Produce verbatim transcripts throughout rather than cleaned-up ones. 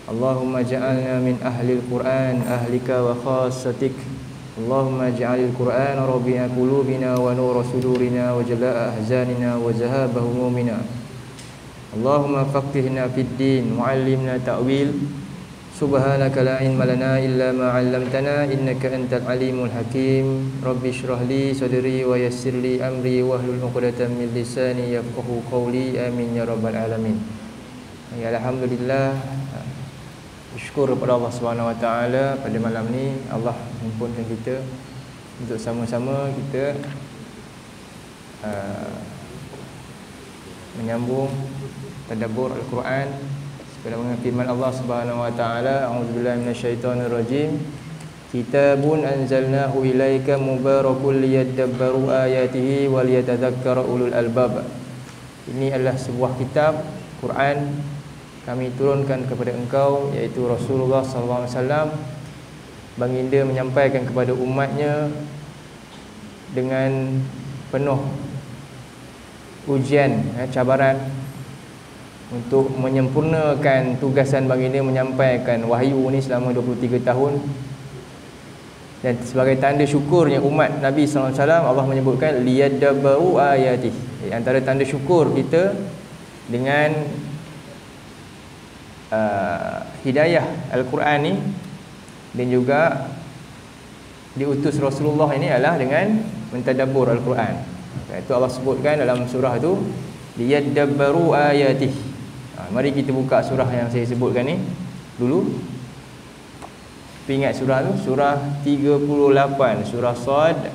Allahumma ja'alna min ahlil Qur'an ahlika wa khassatik. Allahumma ja'alil Qur'ana rabi'a qulubina wa nura sudurina wa jalaa'a ahzanina wa zahaba humumina. Allahumma faqihna fid din wa 'allimna ta'wil. Subhanaka la ilma lana illa ma 'allamtana innaka antal alimul hakim. Rabbi shrah li sadri wa yassir li amri wahlul 'uqdatam min lisani yafqahu qawli. Amin ya rabbal alamin. Ya, alhamdulillah, bersyukur kepada Allah Subhanahu Wa Taala pada malam ni Allah himpunkan kita untuk sama-sama kita uh, menyambung tadabbur Al-Quran sebagaimana firman Allah Subhanahu Wa Taala, a'udzubillahi minasyaitonir rajim, kitabun anzalnahu ilaika mubarakul liyadabbaru ayatihi wal yatadzakkara ulul albab. Ini adalah sebuah kitab Quran kami turunkan kepada engkau, iaitu Rasulullah sallallahu alaihi wasallam. Baginda menyampaikan kepada umatnya dengan penuh ujian, eh, cabaran untuk menyempurnakan tugasan baginda menyampaikan wahyu ni selama dua puluh tiga tahun. Dan sebagai tanda syukurnya umat Nabi sallallahu alaihi wasallam, Allah menyebutkan liyadabbaru ayatih. Antara tanda syukur kita dengan Uh, hidayah Al-Quran ni dan juga diutus Rasulullah ini adalah dengan mentadabbur Al-Quran. Itu Allah sebutkan dalam surah tu, liyadabbaru ayatih. Ha, mari kita buka surah yang saya sebutkan ni dulu. Ingat surah tu, surah tiga puluh lapan, surah Sad,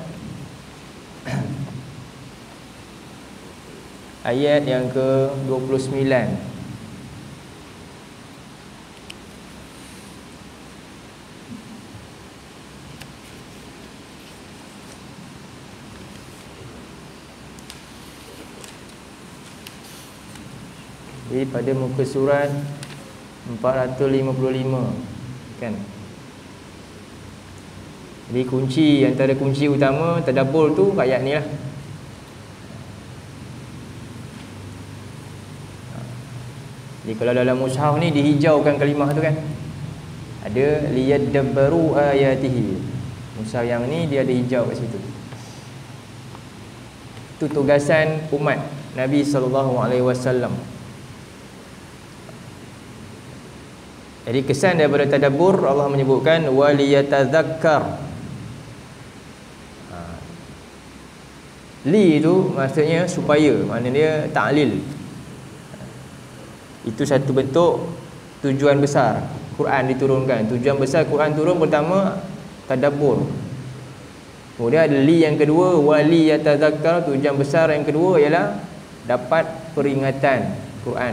ayat yang ke dua puluh sembilan. Jadi pada muka surat empat ratus lima puluh lima kan. Jadi kunci, antara kunci utama tadabbur tu ayat ni lah. Jadi kalau dalam mushaf ni dihijaukan kalimah tu kan, ada liyadabbaru ayatihi. Mushaf yang ni dia ada hijau kat situ. Itu tugasan umat Nabi sallallahu alaihi wasallam. Jadi kesan daripada tadabbur, Allah menyebutkan waliyatadzakkar. Ha. Li itu maksudnya supaya, maknanya dia ta'lil. Itu satu bentuk tujuan besar Quran diturunkan. Tujuan besar Quran turun pertama tadabbur. Kemudian ada li yang kedua, waliyatadzakkar. Tujuan besar yang kedua ialah dapat peringatan Quran.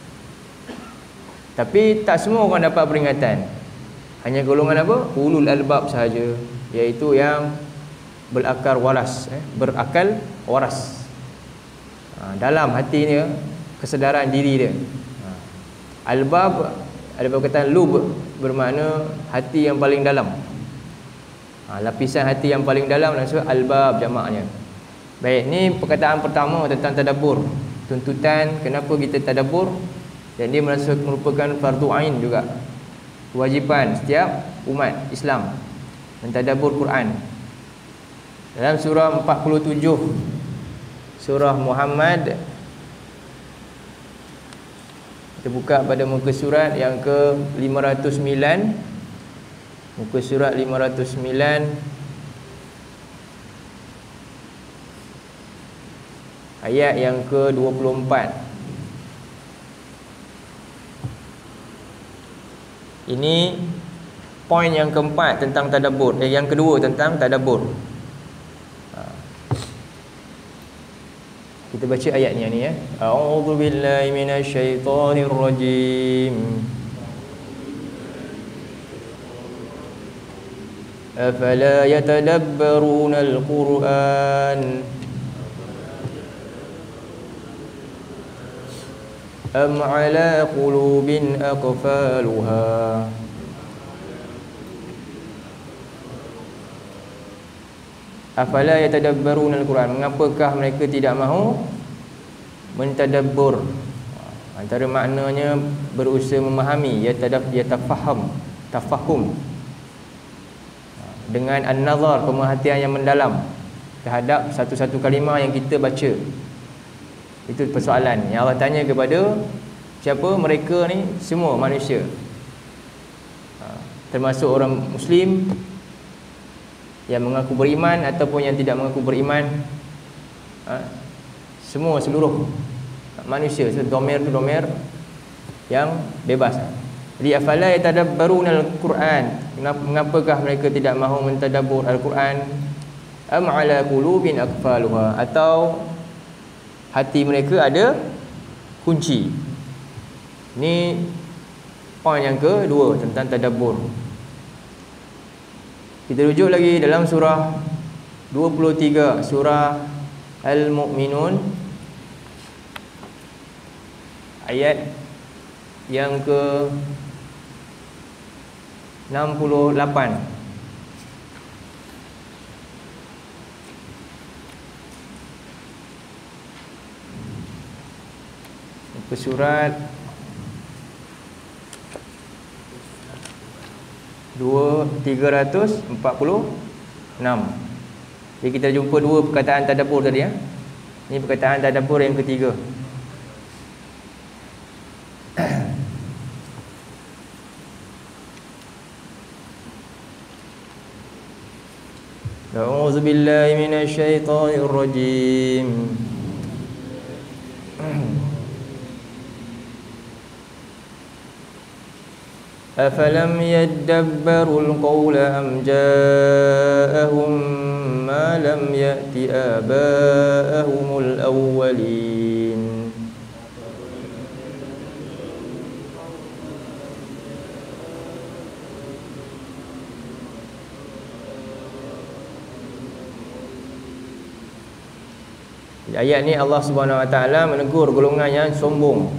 Tapi tak semua orang dapat peringatan. Hanya golongan apa? Ulul albab sahaja, iaitu yang berakal waras, eh? berakal waras. Ha, dalam hati dia, kesedaran diri dia. Ha. Albab ada perkataan lub, bermakna hati yang paling dalam. Ha, lapisan hati yang paling dalam, maksud albab jamaknya. Baik, ni perkataan pertama tentang tadabbur. Tuntutan kenapa kita tadabbur. Dan dia merupakan fardu ain juga, kewajipan setiap umat Islam mentadabbur Quran. Dalam surah empat puluh tujuh, surah Muhammad, kita buka pada muka surat yang ke lima ratus sembilan. Muka surat lima ratus sembilan, ayat yang ke dua puluh empat. Ini poin yang keempat tentang tadabbur, eh, yang kedua tentang tadabbur. Ha. Kita baca ayat ni ni ya. A'udzu billahi minasyaitonir rajim. Afala yatadabbaruna al-Qur'an am ala qulubin aqfaluha. Afala yatadabbaruna al-Quran. Mengapakah mereka tidak mahu mentadabbur? Antara maknanya berusaha memahami, yatadaf yatafaham, tafahum, dengan an-nazar, pemerhatian yang mendalam terhadap satu-satu kalimah yang kita baca. Itu persoalan yang Allah tanya kepada siapa? Mereka ni semua manusia, termasuk orang Muslim yang mengaku beriman ataupun yang tidak mengaku beriman, semua seluruh manusia. So, domer tu domer yang bebas. Jadi afala yatadabbaruna al-Quran, mengapakah mereka tidak mahu mentadabbur Al-Quran? Am ala qulubin aqfaluha, atau hati mereka ada kunci. Ini poin yang kedua tentang tadabbur. Kita rujuk lagi dalam surah dua puluh tiga, surah Al-Mu'minun, ayat yang ke enam puluh lapan. Muka surat dua tiga ratus empat puluh enam. Jadi kita jumpa dua perkataan tadabbur tadi ya. Ini perkataan tadabbur yang ketiga. A'udzu billahi minasy syaithanir rajim. Afalam yadabbarul qawla am ja'ahum ma lam ya'ti aba'ahumul awwalin. Ayat ni Allah Subhanahu Wa Taala menegur golongan yang sombong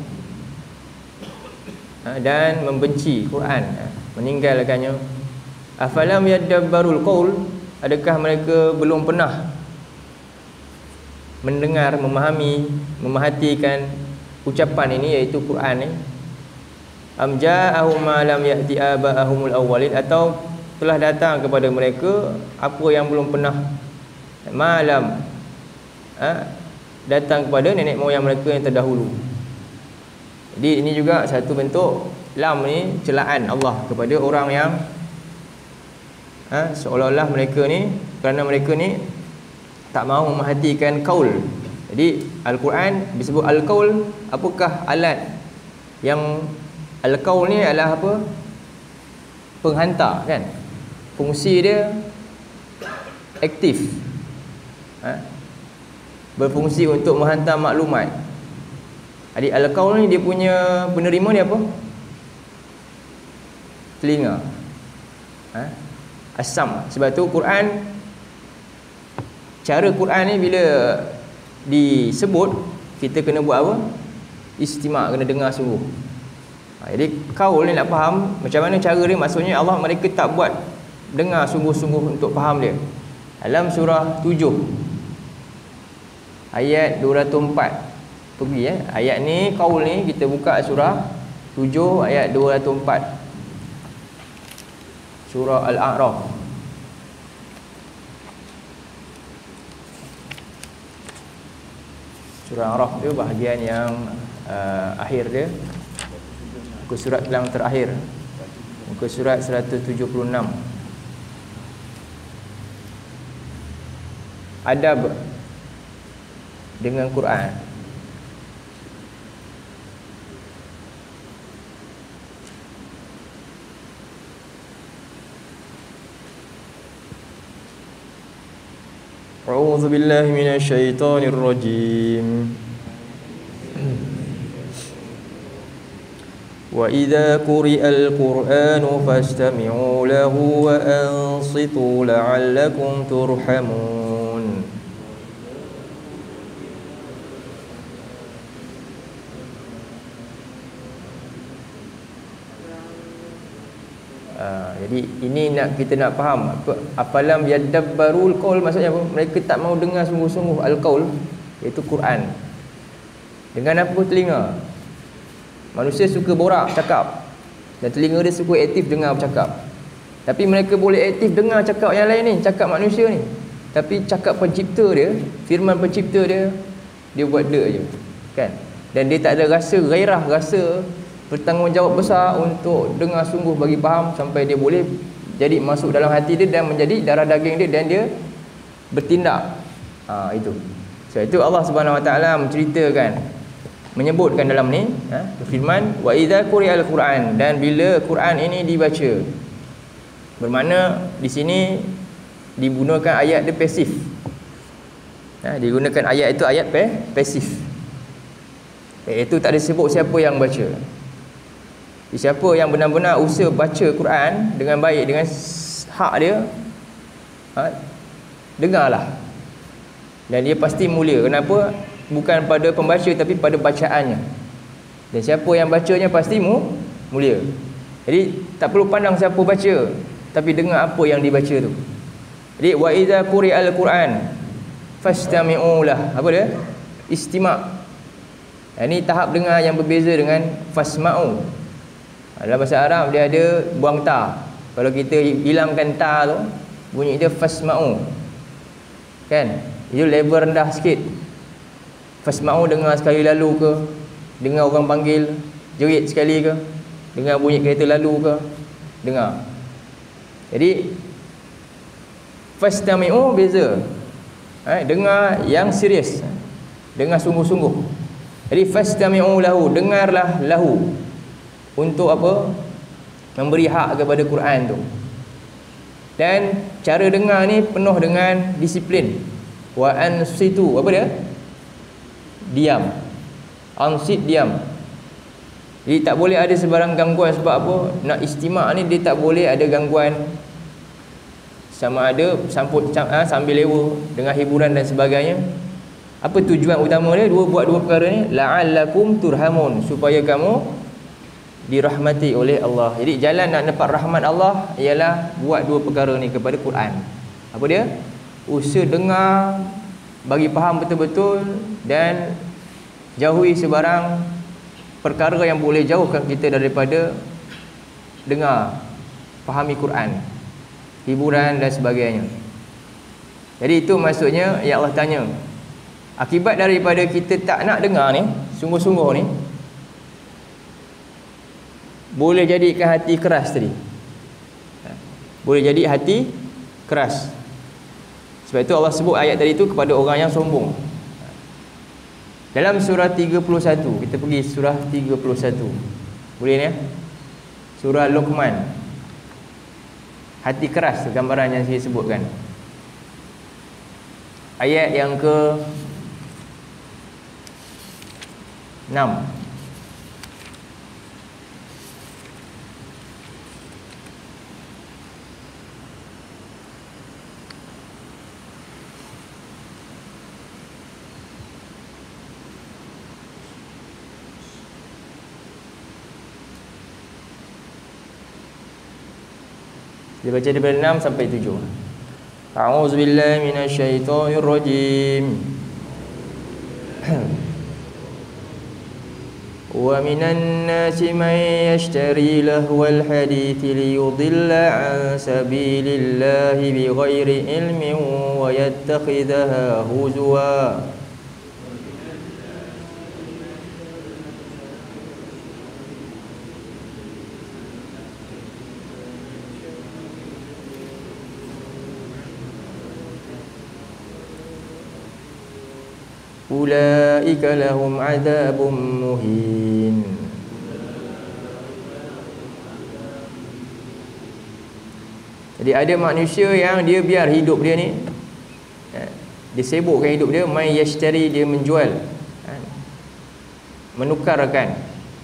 dan membenci Quran, meninggalkannya. Afalam yadabbarul qaul, adakah mereka belum pernah mendengar, memahami, memerhatikan ucapan ini, iaitu Quran ni? Am ja'ahum ma lam ya'ti aba'ahumul awwalin, atau telah datang kepada mereka apa yang belum pernah malam ha, datang kepada nenek moyang mereka yang terdahulu. Jadi ini juga satu bentuk lam ni celaan Allah kepada orang yang ha, seolah-olah mereka ni, kerana mereka ni tak mahu memerhatikan qaul. Jadi Al-Quran disebut al-qaul. Apakah alat yang al-qaul ni adalah apa? Penghantar kan. Fungsi dia aktif, ha? Berfungsi untuk menghantar maklumat. Jadi al-qaul ni dia punya penerima ni apa? Telinga, ha? Asam. Sebab tu Quran, cara Quran ni bila disebut, kita kena buat apa? Istimak, kena dengar sungguh. ha, Jadi qaul ni nak faham macam mana cara dia, maksudnya Allah mereka tak buat dengar sungguh-sungguh untuk faham dia. Dalam surah tujuh ayat dua ratus empat, pergi ya. Ayat ni qaul ni kita buka surah tujuh ayat dua ratus empat. Surah Al-A'raf. Surah Al-A'raf tu bahagian yang uh, akhir dia, muka surat yang terakhir, muka surat seratus tujuh puluh enam. Adab dengan Quran. A'udzu billahi minasy syaithanir rajim. Wa idza quri'al Qur'anu fastami'u lahu wa ansitu la'allakum turhamun. Uh, jadi ini nak kita nak faham apa, apalam yadabbarul qaul, maksudnya apa? Mereka tak mau dengar sungguh-sungguh al-qaul, iaitu Quran. Dengan apa? Telinga. Manusia suka borak, cakap, dan telinga dia suka aktif dengar bercakap. Tapi mereka boleh aktif dengar cakap yang lain ni, cakap manusia ni. Tapi cakap pencipta dia, firman pencipta dia, dia buat dek je, kan? Dan dia tak ada rasa gairah, rasa bertanggungjawab besar untuk dengar sungguh bagi faham, sampai dia boleh jadi masuk dalam hati dia dan menjadi darah daging dia, dan dia bertindak. Ha, itu. Sebab itu Allah Subhanahu Wa Taala menceritakan, menyebutkan dalam ni, ha, firman wa idza quri'al Quran, dan bila Quran ini dibaca. Bermakna di sini digunakan ayat dia pasif. Ha, digunakan ayat itu ayat pe, pasif. Iaitu tak disebut siapa yang baca. Siapa yang benar-benar usaha baca Quran dengan baik, dengan hak dia, ha, dengarlah. Dan dia pasti mulia. Kenapa? Bukan pada pembaca tapi pada bacaannya. Dan siapa yang bacanya pasti mu, mulia. Jadi tak perlu pandang siapa baca, tapi dengar apa yang dibaca tu. Jadi wa idza quri'al Quran fastami'u lah. Apa dia? Istima'. Ini tahap dengar yang berbeza dengan fasma'u. Dalam bahasa Arab dia ada buang ta. Kalau kita hilangkan ta tu, bunyi dia fasma'u, kan? Itu level rendah sikit. Fasma'u dengar sekali lalu ke, dengar orang panggil jerit sekali ke, dengar bunyi kereta lalu ke, dengar. Jadi fastami'u beza. Eh, dengar yang serius, dengar sungguh-sungguh. Jadi fastami'u lahu, dengarlah lahu. Untuk apa? Memberi hak kepada Quran tu. Dan cara dengar ni penuh dengan disiplin. Wa ansitu, apa dia? Diam. Ansit, diam. Jadi tak boleh ada sebarang gangguan. Sebab apa? Nak istimak ni dia tak boleh ada gangguan. Sama ada samput, sambil lewa, dengan hiburan dan sebagainya. Apa tujuan utama dia? Dua buat dua perkara ni, la'allakum turhamun, supaya kamu dirahmati oleh Allah. Jadi jalan nak dapat rahmat Allah ialah buat dua perkara ni kepada Quran. Apa dia? Usaha dengar, bagi faham betul-betul, dan jauhi sebarang perkara yang boleh jauhkan kita daripada dengar, fahami Quran, hiburan dan sebagainya. Jadi itu maksudnya yang Allah tanya. Akibat daripada kita tak nak dengar ni, sungguh-sungguh ni, boleh jadikan hati keras tadi. Boleh jadi hati keras. Sebab itu Allah sebut ayat tadi itu kepada orang yang sombong. Dalam surah tiga puluh satu, kita pergi surah tiga puluh satu. Boleh ni ya? Surah Luqman. Hati keras, gambaran yang saya sebutkan. Ayat yang ke enam. Dia baca daripada enam sampai tujuh. A'udzubillahi minasyaitonirrajim. Wa minan nasi man yashtari lahwal hadithi liyudilla an sabilillahi bighairi ilmin wa yattakhidhaha huzwa. Ulaika lahum adabun muhin. Jadi ada manusia yang dia biar hidup dia ni, dia sibukkan hidup dia, mai yashtari, dia menjual, menukarkan,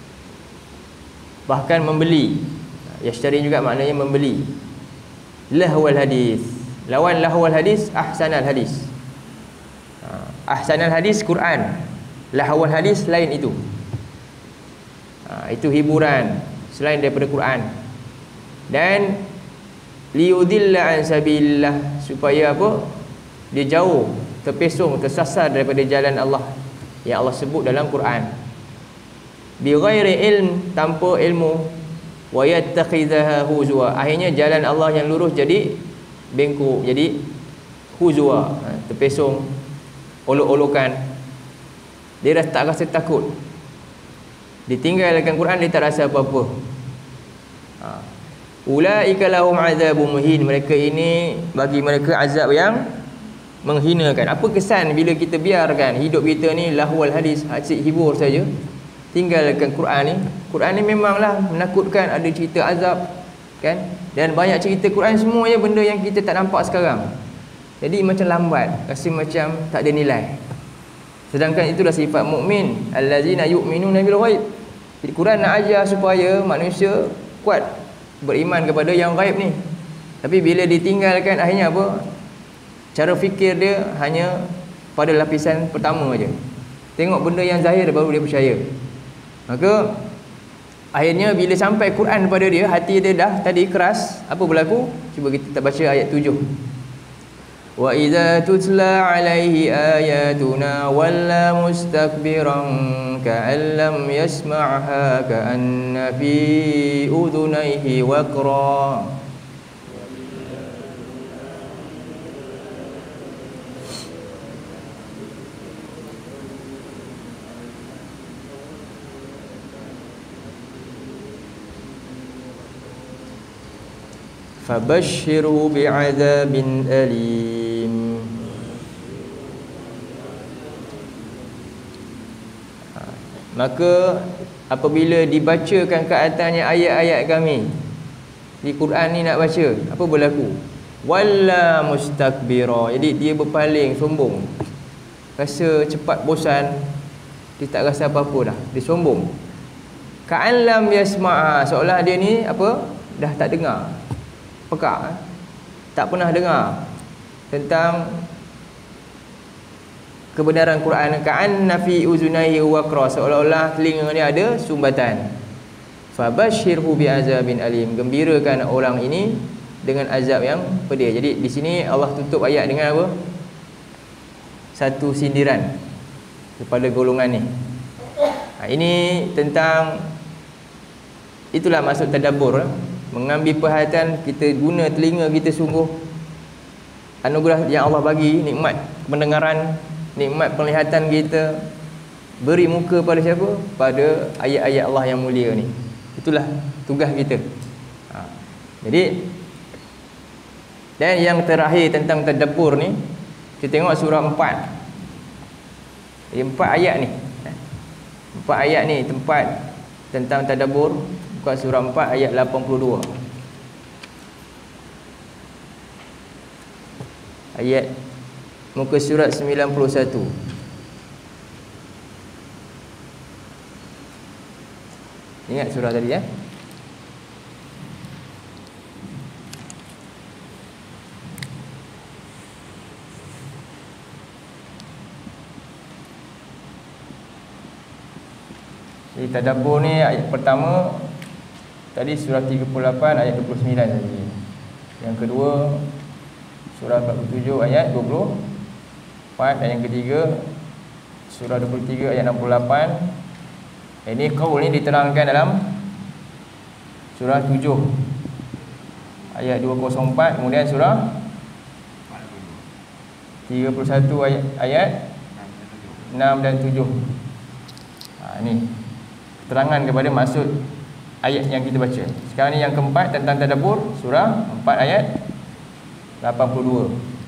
bahkan membeli. Yashtari juga maknanya membeli. Lahwal hadis, lawan lahwal hadis ahsanal hadis. Ahsanal hadis Quran, lahwal hadis lain itu. Ha, itu hiburan selain daripada Quran. Dan liyudilla an sabilillah, supaya apa? Dia jauh, terpesong, tersasar daripada jalan Allah yang Allah sebut dalam Quran. bi ghairi ilm, tanpa ilmu, wa yattakhidhaha huzwa, akhirnya jalan Allah yang lurus jadi bengkok, jadi huzwa, terpesong, olok-olokan. Dia dah tak rasa takut, ditinggalkan Quran dia tak rasa apa-apa. Ha. Ulaika lahum azabun muhin, mereka ini bagi mereka azab yang menghinakan. Apa kesan bila kita biarkan hidup kita ni lahwal hadis, asyik hibur saja, tinggalkan Quran ni. Quran ni memanglah menakutkan, ada cerita azab kan, dan banyak cerita Quran semuanya benda yang kita tak nampak sekarang. Jadi macam lambat, rasa macam tak ada nilai. Sedangkan itulah sifat mukmin, allazina yu'minuna bil ghaib. Jadi Quran nak ajar supaya manusia kuat beriman kepada yang gaib ni. Tapi bila ditinggalkan, akhirnya apa? Cara fikir dia hanya pada lapisan pertama aja. Tengok benda yang zahir baru dia percaya. Maka akhirnya bila sampai Quran pada dia, hati dia dah tadi keras, apa berlaku? Cuba kita baca ayat tujuh. Wa idza tutla alaihi ayatuna walla mustakbiran ka'an lam yasma'ha ka'anna fi udhunayhi waqra. Fabashshirhu bi'adzabin alim. Maka apabila dibacakan ke atasnya ayat-ayat kami di Quran ni, nak baca, apa berlaku? Walla mustakbira, jadi dia berpaling sombong, rasa cepat bosan, dia tak rasa apa-apa dah, dia sombong. Ka'an lam yasma'a, seolah dia ni apa? Dah tak dengar, pekak, tak pernah dengar tentang kebenaran Quran. Ka'anna fi uzunaihi waqra, seolah-olah telinga ni ada sumbatan. Fabashshirhu bi'azabin alim, gembirakan orang ini dengan azab yang pedih. Jadi di sini Allah tutup ayat dengan apa? Satu sindiran kepada golongan ni. Ha, ini tentang, itulah maksud tadabbur, mengambil perhatian, kita guna telinga kita sungguh. Anugerah yang Allah bagi, nikmat pendengaran, nikmat penglihatan kita, beri muka pada siapa? Pada ayat-ayat Allah yang mulia ni. Itulah tugas kita. Ha. Jadi, dan yang terakhir tentang tadabbur ni, kita tengok surah empat. Jadi empat ayat ni, empat ayat ni tempat tentang tadabbur. Buka surah empat ayat lapan puluh dua. Ayat muka surat sembilan puluh satu. Ingat surah tadi ya? Jadi tadabbur ni ayat pertama tadi surah tiga puluh lapan ayat dua puluh sembilan tadi. Yang kedua surah empat puluh tujuh ayat dua puluh empat, dan yang ketiga surah dua puluh tiga ayat enam puluh lapan. Ini qaul ni diterangkan dalam surah tujuh ayat dua kosong empat, kemudian surah tiga puluh satu ayat, ayat enam dan tujuh. Ha, ini terangan kepada maksud ayat yang kita baca. Sekarang ni yang keempat tentang tadabbur, surah empat ayat lapan puluh dua.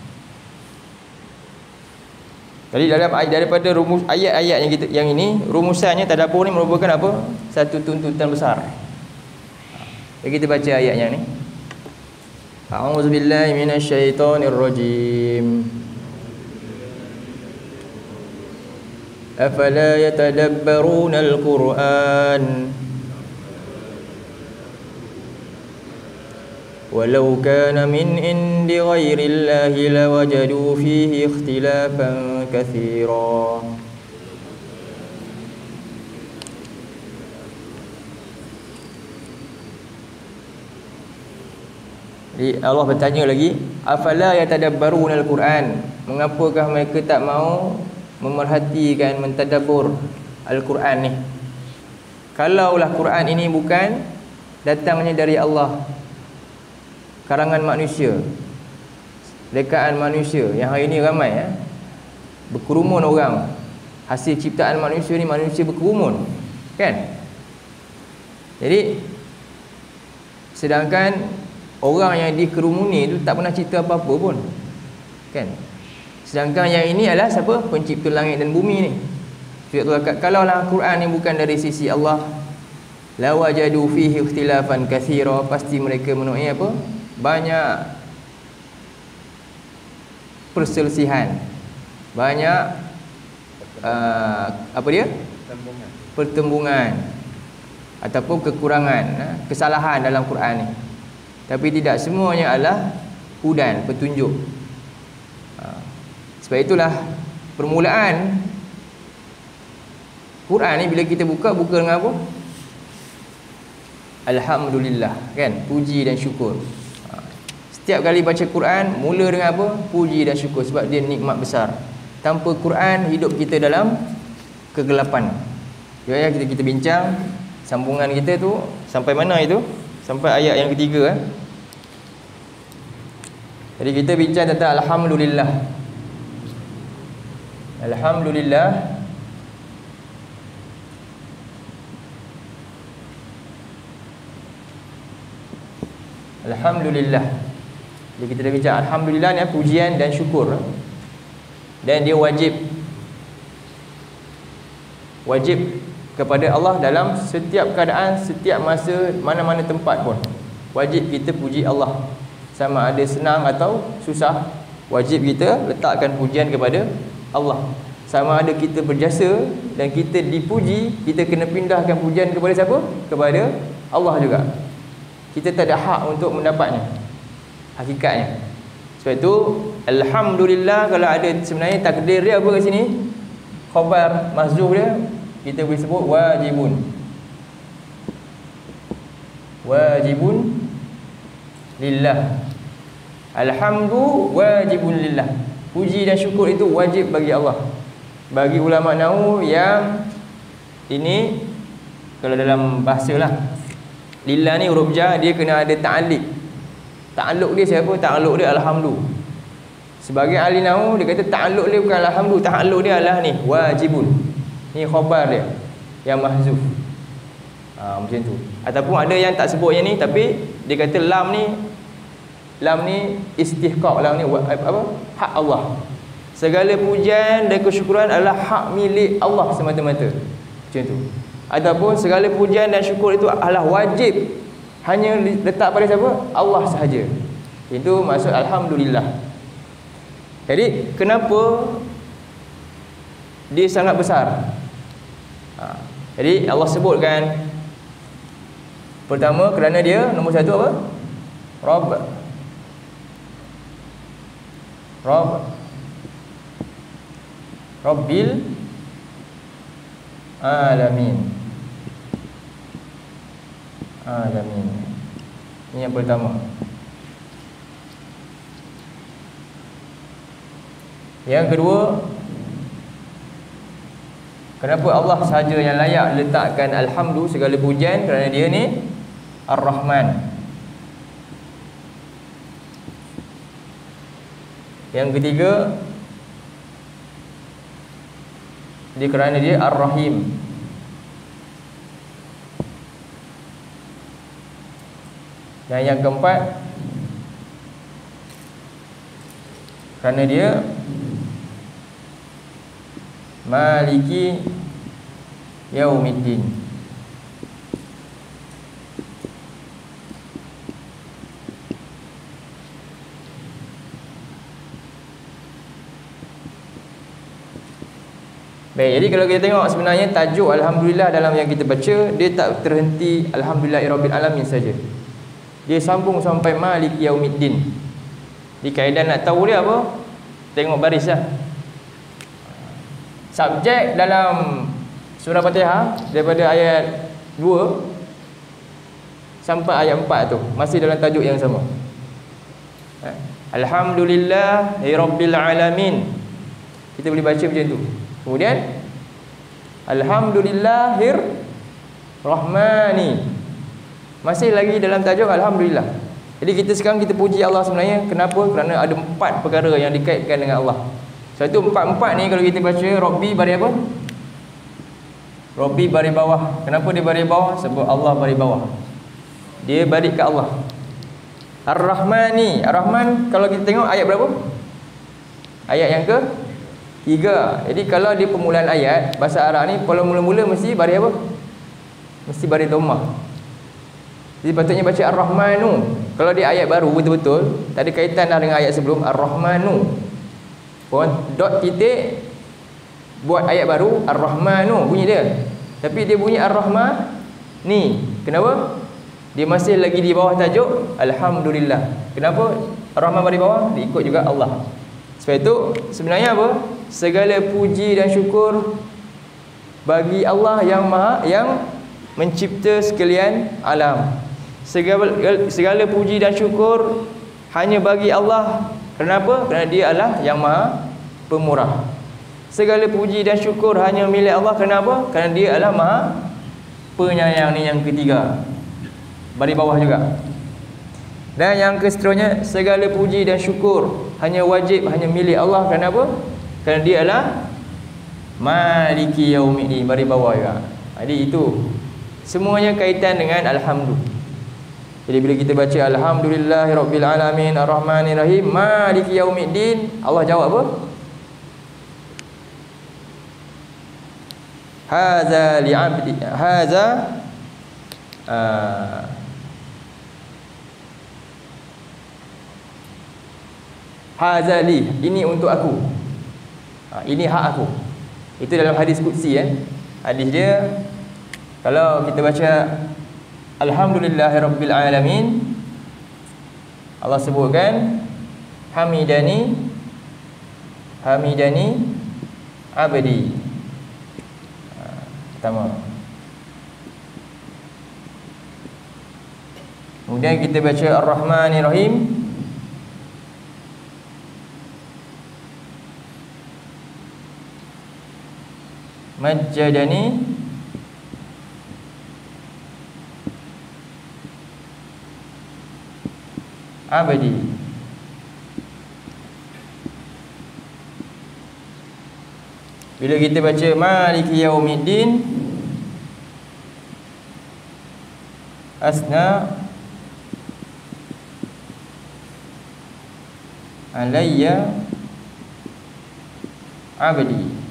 Jadi dalam daripada rumus ayat-ayat yang kita yang ini, rumusannya tadabbur ni merupakan apa? Satu tuntutan besar. Jadi kita baca ayatnya ni. A'udzubillahi minasyaitonirrajim. Afala yatadabbaruna al-Qur'an walau kana min indi ghairillahi lawajadu fihi ikhtilafan katsira. Jadi Allah bertanya lagi, afala yatadabbaruna al-Quran, mengapakah mereka tak mau memerhatikan, mentadabbur Al-Quran ni? kalaulah Quran ini bukan datangnya dari Allah, karangan manusia, rekaan manusia, yang hari ini ramai ya, berkerumun orang, hasil ciptaan manusia ni, manusia berkerumun kan. Jadi sedangkan orang yang dikerumuni itu tak pernah cerita apa-apa pun kan. Sedangkan yang ini adalah siapa? Pencipta langit dan bumi ni. Kalau lah Quran ni bukan dari sisi Allah, la wajadu fihi ikhtilafan katsira, pasti mereka menemui apa? Banyak perselisihan, banyak uh, apa dia? Pertembungan. Pertembungan ataupun kekurangan, kesalahan dalam Quran ni. Tapi tidak semuanya adalah hudan, petunjuk. Sebab itulah permulaan Quran ni bila kita buka, buka dengan apa? Alhamdulillah kan, puji dan syukur. Setiap kali baca Quran mula dengan apa? Puji dan syukur, sebab dia nikmat besar. Tanpa Quran hidup kita dalam kegelapan. Jadi kita kita bincang sambungan kita tu sampai mana itu? Sampai ayat yang ketiga eh. Jadi kita bincang tentang Alhamdulillah. Alhamdulillah. Alhamdulillah. Jadi kita dah bincang Alhamdulillah ni pujian dan syukur. Dan dia wajib Wajib kepada Allah dalam setiap keadaan, setiap masa, mana-mana tempat pun. Wajib kita puji Allah. Sama ada senang atau susah, wajib kita letakkan pujian kepada Allah. Sama ada kita berjasa dan kita dipuji, kita kena pindahkan pujian kepada siapa? Kepada Allah juga. Kita tak ada hak untuk mendapatnya, hakikatnya. Sebab itu Alhamdulillah, kalau ada sebenarnya takdir dia apa kat sini? Khabar mahzuf dia kita boleh sebut wajibun. Wajibun lillah. Alhamdu wajibun lillah. Puji dan syukur itu wajib bagi Allah. Bagi ulama nahwu yang ini, kalau dalam bahasa lah, lillah ni huruf jar dia kena ada ta'alliq. Ta'alluq dia siapa? Ta'alluq dia alhamdu. Sebagai ahli nahwu dia kata ta'alluq dia bukan alhamdu, ta'alluq dia adalah ni wajibun. Ni khabar dia yang mahzuf. Ha, macam tu. Ataupun ada yang tak sebut yang ni, tapi dia kata lam ni, lam ni istihqaq, lam ni apa? Hak Allah. Segala pujian dan kesyukuran adalah hak milik Allah semata-mata. Macam tu. Ataupun segala pujian dan syukur itu adalah wajib, hanya letak pada siapa? Allah sahaja. Itu maksud Alhamdulillah. Jadi kenapa dia sangat besar? Ha. Jadi Allah sebutkan, pertama kerana dia nombor satu apa? Rabb. Rabb. Rabbil alamin. Alamin. Ini yang pertama. Yang kedua, kenapa Allah sahaja yang layak letakkan alhamdu, segala pujian? Kerana dia ni Ar-Rahman. Yang ketiga, dia kerana dia Ar-Rahim. Dan yang keempat, kerana dia Maliki Yaumiddin. Baik, jadi kalau kita tengok sebenarnya tajuk Alhamdulillah dalam yang kita baca, dia tak terhenti Alhamdulillahirabbil alamin saja. Dia sambung sampai Maliki Yaumiddin. Di kaedah nak tahu dia apa? Tengok baris lah. Subjek dalam surah Fatihah daripada ayat dua sampai ayat empat tu masih dalam tajuk yang sama. Alhamdulillahirabbil alamin. Kita boleh baca macam tu. Kemudian Alhamdulillahir Rahmani. Masih lagi dalam tajuk alhamdulillah. Jadi kita sekarang kita puji Allah sebenarnya kenapa? Kerana ada empat perkara yang dikaitkan dengan Allah. Satu empat-empat ni kalau kita baca Rabbi baris apa? Rabbi baris bawah. Kenapa dia baris bawah? Sebab Allah baris bawah. Dia balik ke Allah. Ar-Rahmani. Ar-Rahman kalau kita tengok ayat berapa? Ayat yang ke tiga. Jadi kalau di permulaan ayat bahasa Arab ni kalau mula-mula mesti baris apa? Mesti baris dhammah. Jadi patutnya baca Ar-Rahmanu. Kalau di ayat baru betul-betul tak ada kaitan dah dengan ayat sebelum. Ar-Rahmanu pun dot titik buat ayat baru Ar-Rahmanu bunyi dia. Tapi dia bunyi Ar-Rahman ni. Kenapa? Dia masih lagi di bawah tajuk alhamdulillah. Kenapa Ar-Rahman baris bawah? Dia ikut juga Allah. Sebab itu sebenarnya apa? Segala puji dan syukur bagi Allah yang maha yang mencipta sekalian alam. Segala, segala puji dan syukur hanya bagi Allah. Kenapa? Kerana dia adalah yang maha pemurah. Segala puji dan syukur hanya milik Allah. Kenapa? Kerana dia adalah maha penyayang. Ni yang ketiga, baris bawah juga. Dan yang keseterusnya, segala puji dan syukur hanya wajib, hanya milik Allah. Kenapa? Kerana dia adalah Maliki Yaumiddin, baris bawah juga. Jadi itu semuanya kaitan dengan alhamdulillah. Jadi bila kita baca alhamdulillahirabbil alamin arrahmanir rahim maliki yaumiddin, Allah jawab apa? Hadza li'abdi hadza uh, hadza li, ini untuk aku. Ha, ini hak aku. Itu dalam hadis qudsi eh. Hadis dia kalau kita baca alhamdulillahirabbil alamin, Allah sebutkan hamidani hamidani abdi. Ha, pertama. Kemudian kita baca ar-rahmanir rahim, majjadani abadi. Bila kita baca maliki yaumiddin, asna alayya abadi.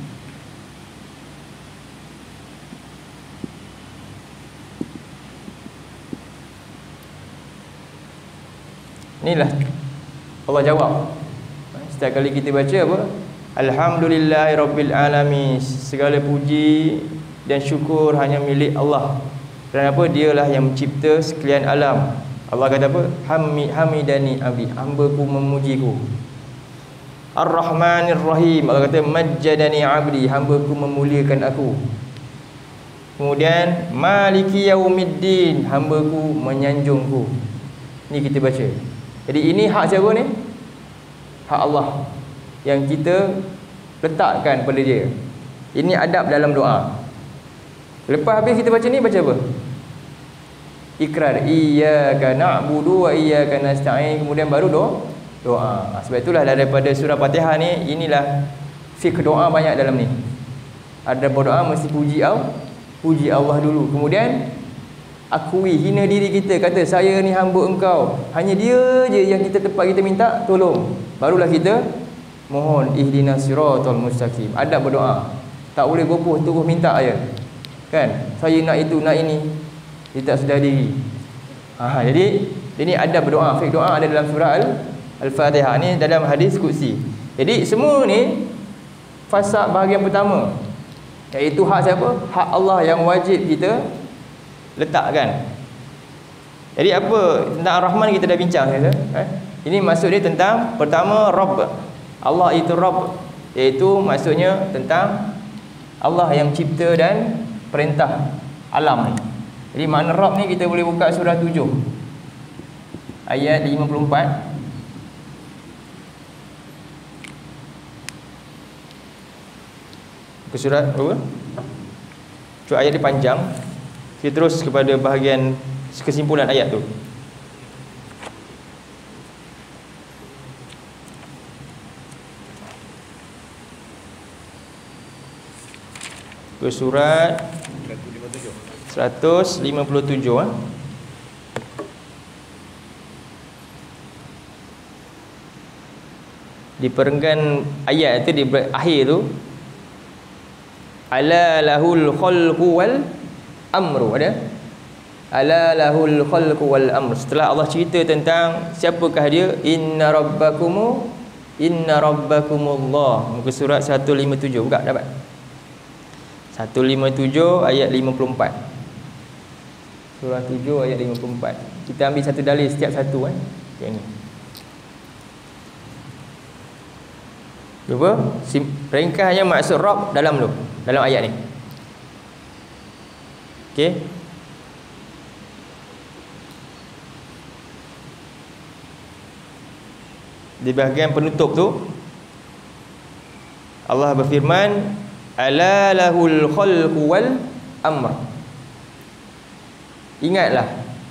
Inilah Allah jawab. Setiap kali kita baca apa? Alhamdulillahirabbil alamin, segala puji dan syukur hanya milik Allah. Kenapa? Dialah yang mencipta sekalian alam. Allah kata apa? Hamid hamidani abdi, hamba-Ku memujiku. Ar-Rahmanir Rahim, Allah kata majjadani abdi, hamba-Ku memuliakan aku. Kemudian Maliki Yaumiddin, hamba-Ku menyanjungku. Ni kita baca. Jadi ini hak siapa ni? Hak Allah yang kita letakkan pada dia. Ini adab dalam doa. Lepas habis kita baca ni, baca apa? Ikrar iyyaka na'budu wa iyyaka nasta'in. Kemudian baru doa. Doa. Sebab itulah daripada surah Fatihah ni, inilah fiqh doa banyak dalam ni. Ada berdoa mesti puji Allah, puji Allah dulu. Kemudian akui, hina diri kita, kata saya ni hamba Engkau, hanya dia je yang kita tempat kita minta tolong. Barulah kita mohon ihdinas siratal mustaqim. Adab berdoa. Tak boleh gopoh terus minta aja. Kan? Saya nak itu, nak ini. Dia tak sedar diri. Ha, jadi ini adab berdoa. Fiqh doa ada dalam surah Al-Fatihah ni, dalam hadis qudsi. Jadi semua ni fasal bahagian pertama, iaitu hak siapa? Hak Allah yang wajib kita letakkan. Jadi apa tentang Ar-Rahman kita dah bincang ya, eh? Ini maksud dia tentang pertama Rabb. Allah itu Rabb, iaitu maksudnya tentang Allah yang cipta dan perintah alam ni. Jadi makna Rabb ni kita boleh buka surah tujuh ayat lima puluh empat. Ke surat apa? Cuma ayat dia panjang. Kita terus kepada bahagian kesimpulan ayat tu. Ke surat seratus lima puluh tujuh ha? Di perenggan ayat tu, di akhir tu, ala lahul khalqu wal amru, ada ala lahul khalqu wal amru. Setelah Allah cerita tentang siapakah dia, inna rabbakumu inna rabbakumullah, muka surat seratus lima puluh tujuh. Buka dapat seratus lima puluh tujuh ayat lima puluh empat. Surah tujuh ayat lima puluh empat. Kita ambil satu dalil setiap satu kan. Yang ni. Cuba ringkasnya maksud Rabb dalam tu, dalam ayat ni. Okey. Di bahagian penutup tu Allah berfirman, ala lahul khalqu wal amr. Ingatlah,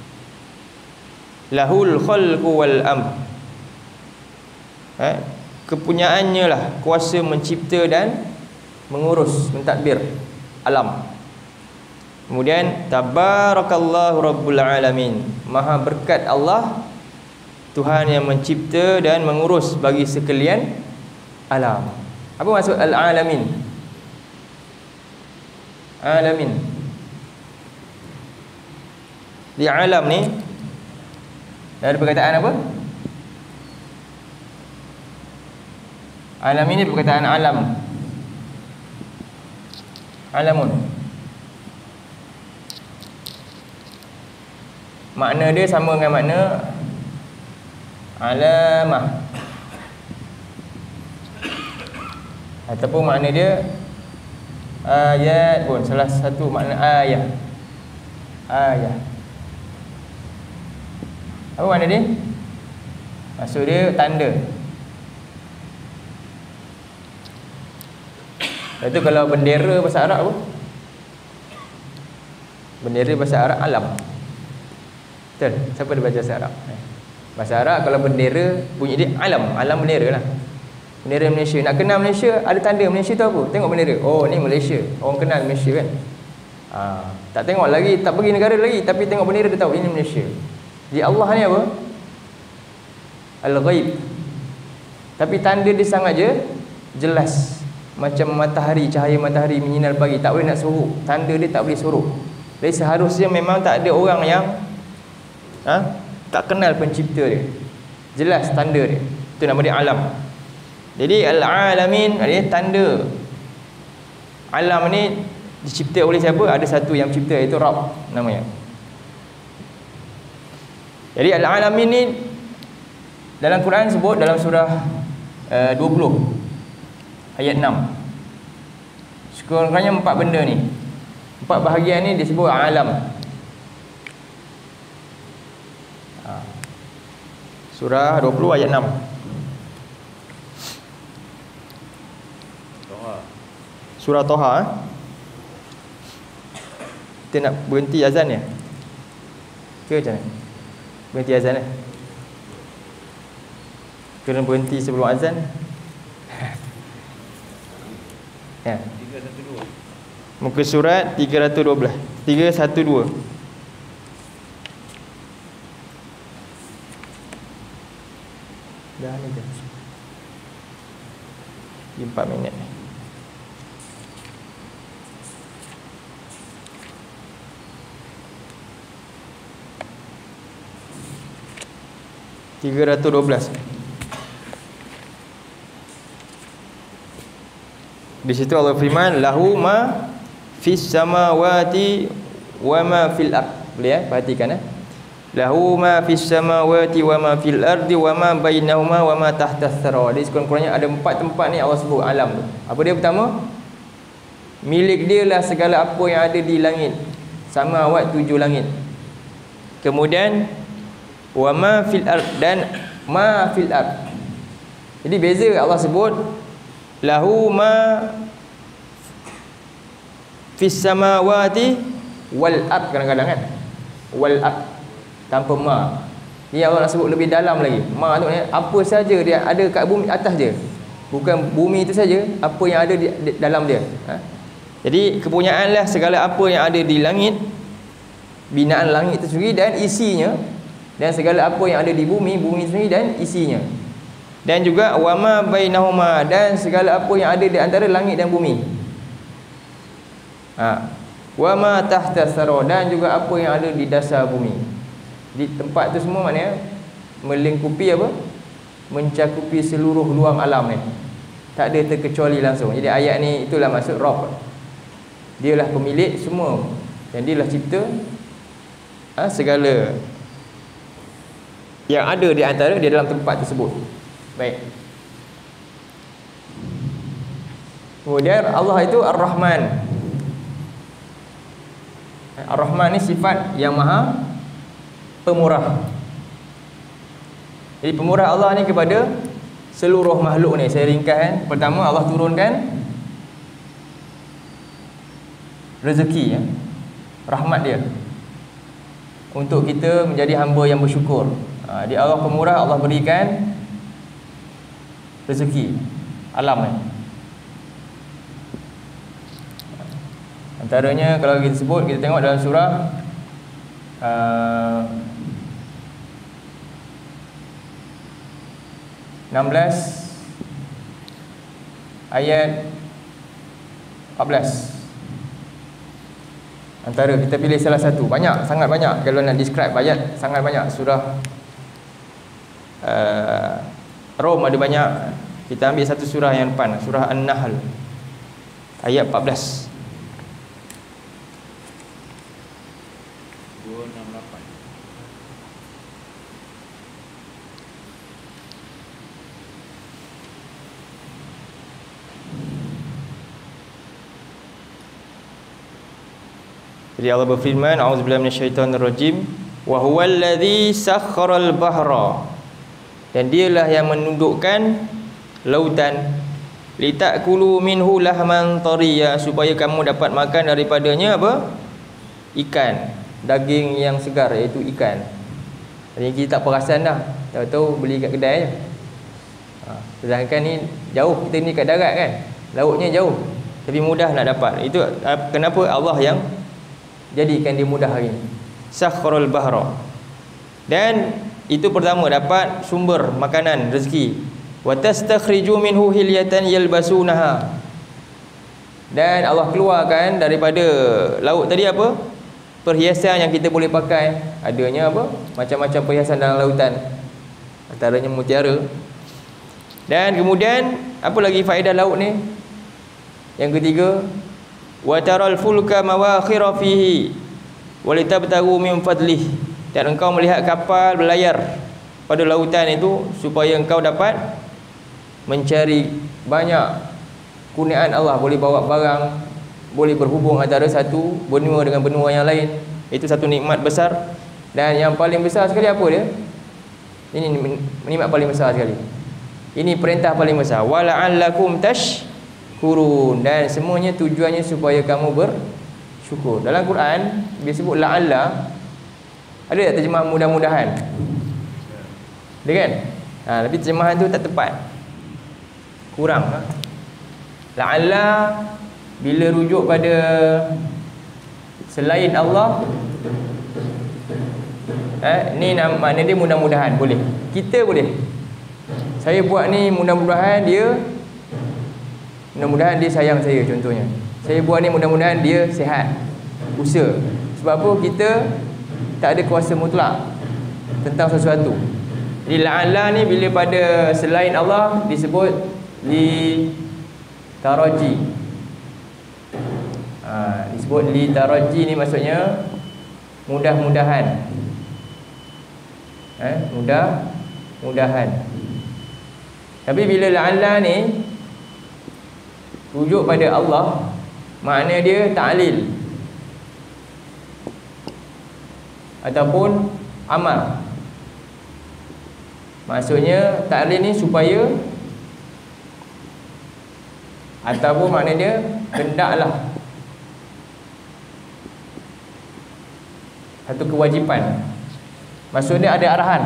lahul khalqu wal amr, ha? Kepunyaannya lah kuasa mencipta dan mengurus, mentadbir alam. Kemudian tabarakallahu rabbul alamin, maha berkat Allah, Tuhan yang mencipta dan mengurus bagi sekalian alam. Apa maksud al-alamin? Alamin, di alam ni ada perkataan apa? Alam ini perkataan alam, alamun. Makna dia sama dengan makna alamah, ataupun makna dia ayat pun, salah satu makna ayat. Ayat apa makna dia? Maksud dia tanda. Lepas tu kalau bendera bahasa Arab apa? Bendera bahasa Arab alam. Betul? Siapa ada baca bahasa Arab? Bahasa Arab kalau bendera bunyi dia alam, alam bendera lah. Bendera Malaysia. Nak kenal Malaysia, ada tanda Malaysia tu apa? Tengok bendera. Oh, ni Malaysia. Orang kenal Malaysia kan? Ha, tak tengok lagi, tak pergi negara lagi, tapi tengok bendera dia tahu ini Malaysia. Jadi Allah ni apa? Al-Ghaib. Tapi tanda dia sangat je jelas. Macam matahari, cahaya matahari menyinar pagi, tak boleh nak suruh. Tanda dia tak boleh suruh. Jadi seharusnya memang tak ada orang yang ha, tak kenal pencipta dia. Jelas tanda dia. Itu nama dia alam. Jadi al-alamin artinya tanda. Alam ni dicipta oleh siapa? Ada satu yang cipta, iaitu Rabb namanya. Jadi al-alamin ni dalam Quran sebut dalam surah uh, dua puluh ayat enam. Sekurang-kurangnya empat benda ni, empat bahagian ni disebut alam. Ha. Surah dua puluh ayat enam. Toha. Surah Toha. Eh? Kita nak berhenti azan ya? Ke macam mana? Berhenti azan eh? Kena berhenti sebelum azan? Ya. Muka surat tiga ratus dua belas, tiga ratus dua belas. Dah ni dah empat minit. tiga ratus dua belas. Di situ Allah firman, lahu ma fis samawati wa ma fil ard. Boleh ya? Perhatikan eh. Lahu ma fis samawati wa ma fil ardi wa ma bainahuma wa ma tahtas thara. Jadi sekurang-kurangnya ada empat tempat ni Allah sebut alam tu. Apa dia pertama? Milik dia lah segala apa yang ada di langit. Samawat, tujuh langit. Kemudian wa ma fil ard, dan ma fil ard. Jadi beza Allah sebut lahu ma fis samawati wal ard kadang-kadang kan, wal ard tanpa ma. Ni Allah nak sebut lebih dalam lagi. Ma tu ni apa saja dia ada kat bumi atas dia, bukan bumi itu saja, apa yang ada di, di dalam dia. Ha? Jadi kepunyaanlah segala apa yang ada di langit, binaan langit itu sendiri dan isinya, dan segala apa yang ada di bumi, bumi itu sendiri dan isinya. Dan juga wama bainahuma, dan segala apa yang ada di antara langit dan bumi. Ha. Wama tahta thara, dan juga apa yang ada di dasar bumi. Di tempat tu semua maknanya melingkupi apa? Mencakupi seluruh luang alam ni. Tak ada terkecuali langsung. Jadi ayat ni itulah maksud Rabb. Dialah pemilik semua, dan dialah cipta ha, segala yang ada di antara di dalam tempat tersebut. Baik. Kemudian Allah itu Ar-Rahman. Ar-Rahman ni sifat yang maha pemurah. Jadi pemurah Allah ni kepada seluruh makhluk ni. Saya ringkaskan. Pertama, Allah turunkan rezeki ya, rahmat dia untuk kita menjadi hamba yang bersyukur. Ha, dia Allah pemurah, Allah berikan rezeki alam ni. Antaranya kalau kita sebut, kita tengok dalam surah uh, enam belas ayat empat belas. Antara kita pilih salah satu. Banyak, sangat banyak. Kalau nak describe ayat, sangat banyak. Surah uh, Rom ada banyak. Kita ambil satu surah yang depan, surah An-Nahl ayat empat belas. dua enam lapan. Jadi Allah berfirman, a'udzubillahi minasyaitonirrajim, wa huwal ladzi sakharal bahra, dan dialah yang menundukkan lautan, litakulu minhu lahman tariya, supaya kamu dapat makan daripadanya apa? Ikan, daging yang segar, iaitu ikan. Jadi kita tak perasan dah, tahu-tahu beli kat kedai je. Ha, sedangkan ni jauh, kita ni kat darat kan, lautnya jauh, tapi mudah nak dapat. Itu kenapa Allah yang jadikan dia mudah hari ni. Sakharul bahra. Dan itu pertama, dapat sumber makanan, rezeki. Wa tastakhriju minhu hilyatan yalbasunaha. Dan Allah keluarkan daripada laut tadi apa? Perhiasan yang kita boleh pakai. Adanya apa? Macam-macam perhiasan dalam lautan. Antaranya mutiara. Dan kemudian apa lagi faedah laut ni? Yang ketiga, wa taral fulka mawakhira fihi walitabtagu min fadlih, dan engkau melihat kapal berlayar pada lautan itu supaya engkau dapat mencari banyak kurniaan Allah, boleh bawa barang, boleh berhubung antara satu benua dengan benua yang lain. Itu satu nikmat besar. Dan yang paling besar sekali apa dia? Ini nikmat paling besar sekali. Ini perintah paling besar. Wala'allakum tash kurun, dan semuanya tujuannya supaya kamu bersyukur. Dalam Quran dia sebut la'alla, ada tak terjemah mudah-mudahan? Ada kan? Ha, tapi terjemahan tu tak tepat, kurang. Ha? La'alla bila rujuk pada selain Allah, eh, ni makna dia mudah-mudahan boleh. Kita boleh, saya buat ni mudah-mudahan dia Mudah-mudahan dia sayang saya, contohnya. Saya buat ni mudah-mudahan dia sihat, usaha. Sebab apa? Kita tak ada kuasa mutlak tentang sesuatu. Jadi la'alla ni bila pada selain Allah disebut li taraji. Ha, disebut li taraji ni maksudnya mudah-mudahan. Eh, mudah-mudahan. Tapi bila la'alla ni rujuk pada Allah, makna dia ta'lil ataupun amal. Maksudnya ta'lil ni supaya, ataupun makna dia hendaklah. satu kewajipan. Maksudnya ada arahan.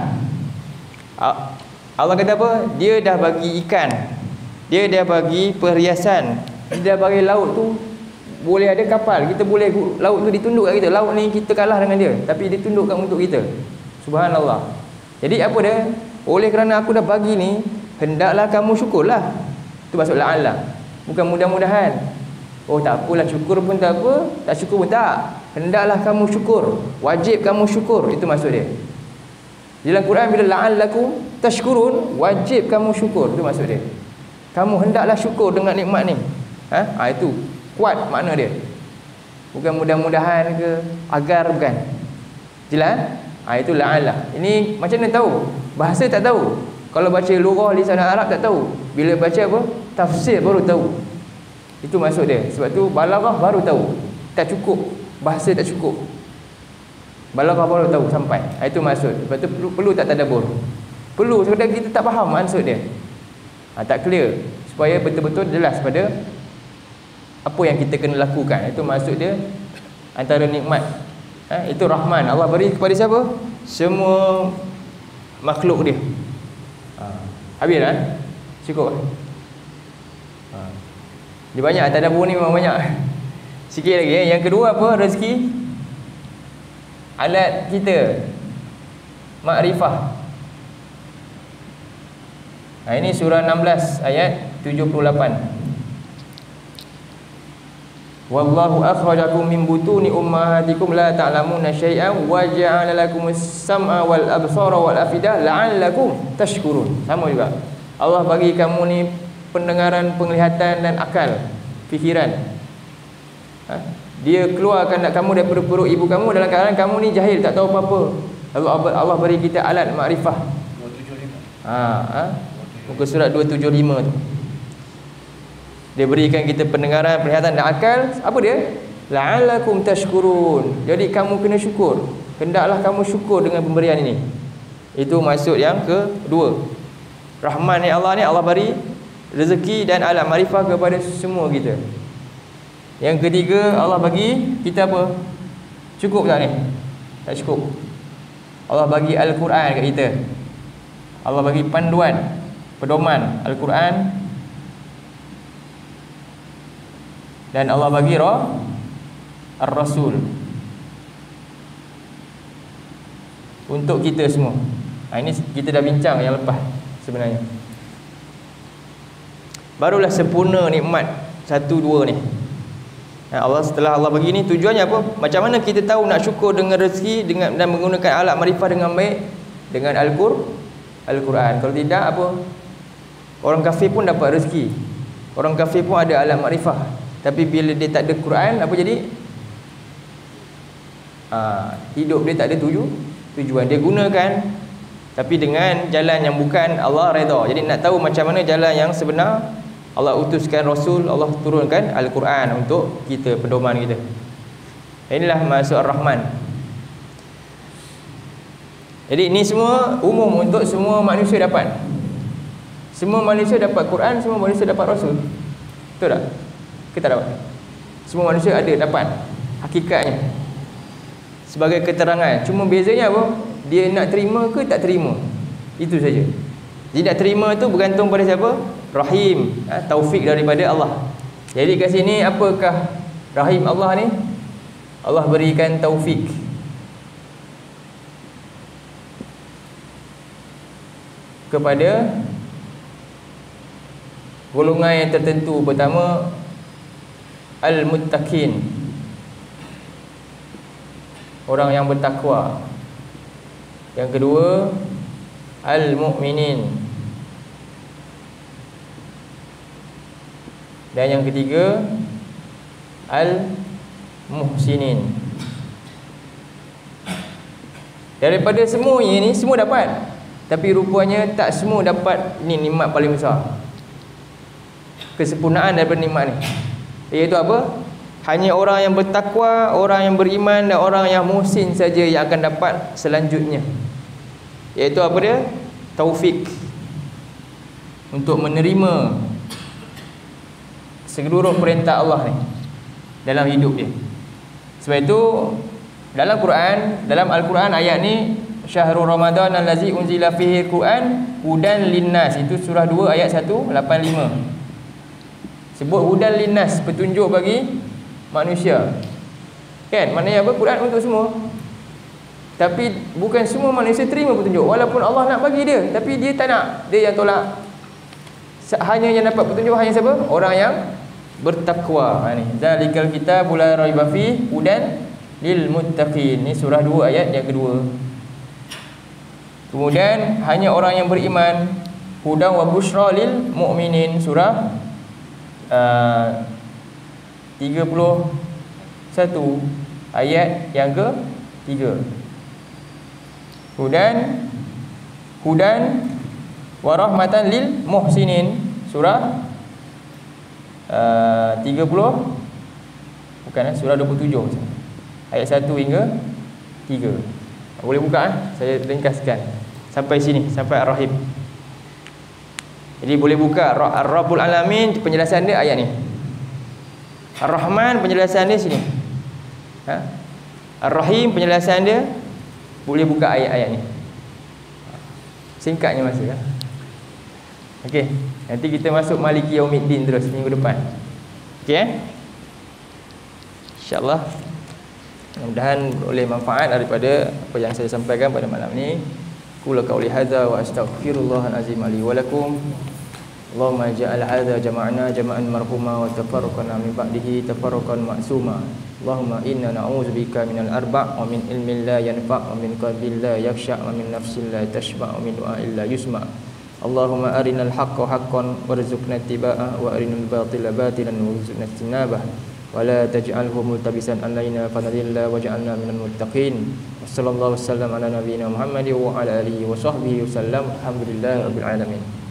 Allah kata apa? Dia dah bagi ikan, dia dah bagi perhiasan, dia dah bagi laut tu boleh ada kapal. Kita boleh laut tu ditunduk kat kita. Laut ni kita kalah dengan dia, tapi dia tundukkan untuk kita. Subhanallah. Jadi apa dia? Oleh kerana aku dah bagi ni, hendaklah kamu syukurlah. Itu maksud la'allah. Bukan mudah-mudahan. Oh tak apalah, syukur pun tak apa, tak syukur pun tak. Hendaklah kamu syukur. Wajib kamu syukur. Itu maksud dia. Dalam Quran bila la'allakum tashkurun, wajib kamu syukur. Itu maksud dia. Kamu hendaklah syukur dengan nikmat ni. Ha? Ha, itu kuat makna dia. Bukan mudah-mudahan ke, agar, bukan. Jelas? Ha, itu la'allah. Ini macam mana tahu? Bahasa tak tahu. Kalau baca lughah lisan Arab tak tahu. Bila baca apa? Tafsir baru tahu. Itu maksud dia. Sebab tu balaghah baru tahu. Tak cukup. Bahasa tak cukup. Balaghah baru tahu sampai. Ha, itu maksud. Sebab tu perlu, perlu tak tadabbur. Perlu sekadar kita tak faham maksud dia. Ha, tak clear. Supaya betul-betul jelas pada apa yang kita kena lakukan. Itu maksud dia antara nikmat. Ha, itu Rahman. Allah beri kepada siapa? Semua makhluk dia. Ha, habis lah. Cukup. Ha. Dia banyak. Tadabbur ni memang banyak. Sikit lagi. Eh. Yang kedua apa? Rezeki. Alat kita makrifah. Ha, ini surah enam belas ayat tujuh puluh lapan. Wallahu akhrajakum min butuni ummahatikum la ta'lamuna syai'an wa ja'ala lakumus sam'a wal absara wal afidah la'allakum tashkurun. Sama juga. Allah bagi kamu ni pendengaran, penglihatan dan akal, fikiran. Ha? Dia keluarkan kamu daripada perut ibu kamu dalam keadaan kamu ni jahil, tak tahu apa-apa. Lalu Allah beri kita alat makrifah. dua tujuh lima. Ha, ha? Muka surat dua tujuh lima tu. Dia berikan kita pendengaran, penglihatan dan akal. Apa dia? La'allakum tashkurun. Jadi kamu kena syukur. Hendaklah kamu syukur dengan pemberian ini. Itu maksud yang kedua. Rahman ni Allah ni, Allah beri rezeki dan alat makrifah kepada semua kita. Yang ketiga, Allah bagi kita apa? Cukup tak ni? Tak cukup. Allah bagi Al-Quran kat kita. Allah bagi panduan, pedoman Al-Quran. Dan Allah bagi roh Ar-Rasul untuk kita semua. Ha, ini kita dah bincang yang lepas sebenarnya. Barulah sempurna nikmat satu dua ni. Ha, Allah setelah Allah bagi ni, tujuannya apa? Macam mana kita tahu nak syukur dengan rezeki dengan dan menggunakan alat makrifah dengan baik? Dengan Al-Qur Al-Quran. Kalau tidak apa? Orang kafir pun dapat rezeki. Orang kafir pun ada alat makrifah. Tapi bila dia tak ada Quran, apa jadi? Ha, hidup dia tak ada tuju, tujuan. Dia gunakan tapi dengan jalan yang bukan Allah redha. Jadi nak tahu macam mana jalan yang sebenar, Allah utuskan Rasul, Allah turunkan Al-Quran untuk kita, pedoman kita. Inilah maksud Ar-Rahman. Jadi ini semua umum untuk semua manusia dapat. Semua manusia dapat Quran, semua manusia dapat Rasul. Betul tak? Kita dapat. Semua manusia ada dapat hakikatnya sebagai keterangan. Cuma bezanya apa? Dia nak terima ke tak terima. Itu saja. Jadi nak terima tu bergantung pada siapa? Rahim, ha, taufik daripada Allah. Jadi kat sini apakah Rahim Allah ni? Allah berikan taufik kepada golongan yang tertentu. Pertama, Al-Muttaqin, orang yang bertakwa. Yang kedua, Al-Mu'minin. Dan yang ketiga, Al-Muhsinin. Daripada semua ini, semua dapat. Tapi rupanya tak semua dapat. Ini nikmat paling besar, kesempurnaan daripada nikmat ni. Iaitu apa? Hanya orang yang bertakwa, orang yang beriman dan orang yang muhsin saja yang akan dapat selanjutnya. Iaitu apa dia? Taufik untuk menerima seluruh perintah Allah ni dalam hidup dia. Sebab itu dalam Quran, dalam Al-Quran ayat ni, syahrul Ramadan allazi unzila fihi Quran hudan linnas, itu surah dua ayat seratus lapan puluh lima. Sebut hudan linnas, petunjuk bagi manusia. Kan? Maknanya apa? Quran untuk semua. Tapi bukan semua manusia terima petunjuk. Walaupun Allah nak bagi dia, tapi dia tak nak. Dia yang tolak. Hanya yang dapat petunjuk hanya siapa? Orang yang bertakwa. Ha ni. Zalikal kitabul la raiba fihi hudan lil muttaqin. Ni surah dua ayat yang kedua. Kemudian hanya orang yang beriman, hudan wa busyra lil mu'minin, surah uh, tiga puluh satu ayat yang ke tiga. Hudan hudan wa rahmatan lil muhsinin, surah uh, tiga puluh, bukan eh, surah dua puluh tujuh ayat satu hingga tiga. Boleh buka eh? Saya ringkaskan sampai sini, sampai Ar-Rahim. Jadi boleh buka Ar-Rabbul Alamin, penjelasan dia ayat ni. Ar-Rahman penjelasan dia sini. Ha? Ar-Rahim penjelasan dia, boleh buka ayat-ayat ni. Singkatnya masa kan. Okey, nanti kita masuk Maliki Yaumiddin terus minggu depan. Okey eh? Insya-Allah. Mudah-mudahan boleh manfaat daripada apa yang saya sampaikan pada malam ni. Qul qauli hadza wa astaghfirullahal azim li wa lakum. Allahumma ja'al hadza jama'na jama'an marhuma wa tafarraqna min ba'dihi tafarraqan ma'suma. Allahumma inna na'udzubika minal arba' wa min ilmin la yanfa' wa min qalbin la yakhsha' wa min nafsin la tashba' wa min du'a'in la yusma'. Allahumma arinal haqqa haqqan warzuqna ittiba'ah wa arinal batila batilan warzuqna ijtinabah. ولا تجعله ملتبسا علينا فنذل وجعلنا من المتقين. وصلى الله وسلم على نبينا محمد وعلى اله وصحبه وسلم. الحمد لله رب العالمين.